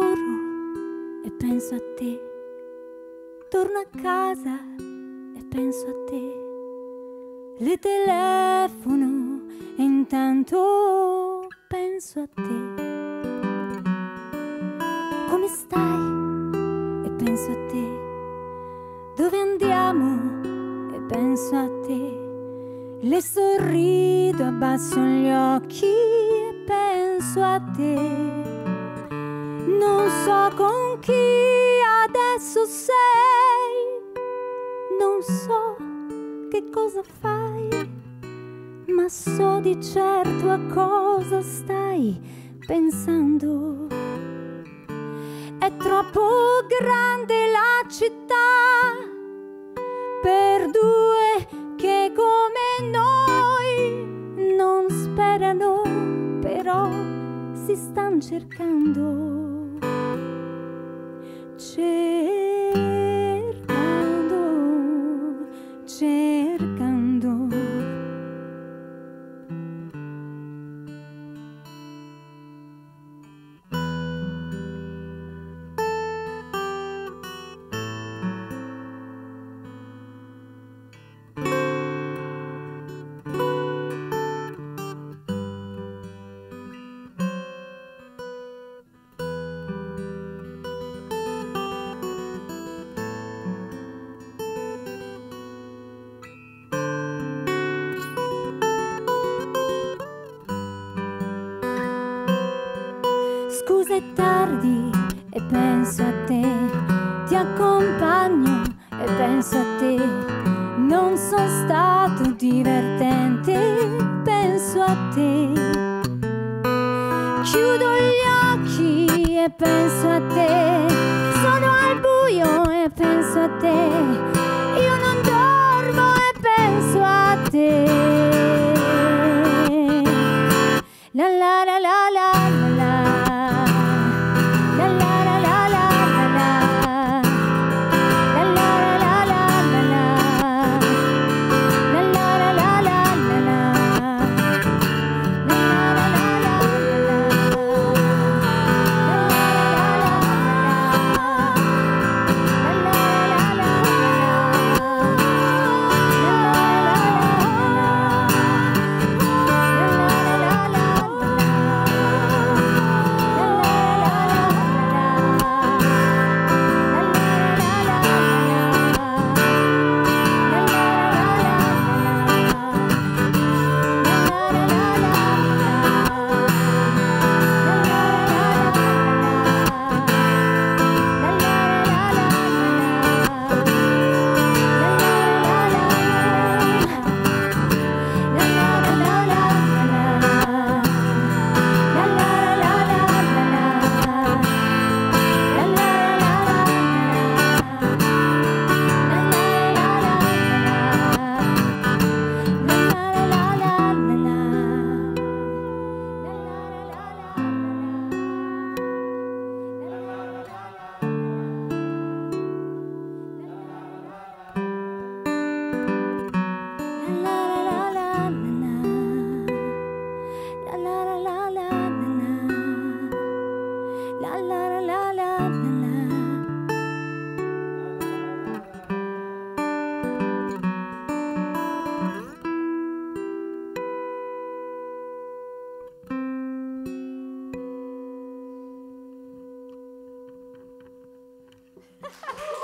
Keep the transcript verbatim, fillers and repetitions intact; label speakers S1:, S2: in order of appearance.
S1: lavoro e penso a te, torno a casa e penso a te, le telefono e intanto penso a te. Come stai? E penso a te. Dove andiamo? E penso a te. Le sorrido, abbasso gli occhi e penso a te. Non so con chi adesso sei, non so che cosa fai, ma so di certo a cosa stai pensando. È troppo grande la città per due che come noi non sperano, però si stan cercando, cercando, cercando. Scusa è tardi e penso a te, ti accompagno e penso a te, non sono stato divertente, penso a te. Chiudo gli occhi e penso a te, sono al buio e penso a te, io non dormo e penso a te. La la la la la la. Ha ha ha!